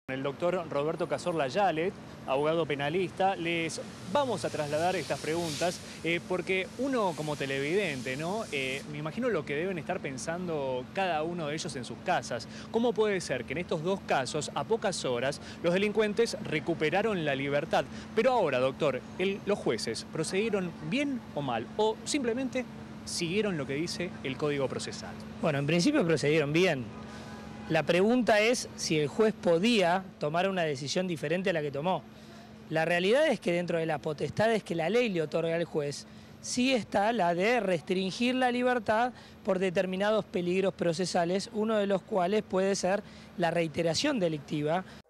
El doctor Roberto Cazorla Yalet, abogado penalista, les vamos a trasladar estas preguntas porque uno como televidente, ¿no? Me imagino lo que deben estar pensando cada uno de ellos en sus casas. ¿Cómo puede ser que en estos dos casos, a pocas horas, los delincuentes recuperaron la libertad? Pero ahora, doctor, los jueces, ¿procedieron bien o mal? ¿O simplemente siguieron lo que dice el Código Procesal? Bueno, en principio procedieron bien. La pregunta es si el juez podía tomar una decisión diferente a la que tomó. La realidad es que dentro de las potestades que la ley le otorga al juez, sí está la de restringir la libertad por determinados peligros procesales, uno de los cuales puede ser la reiteración delictiva.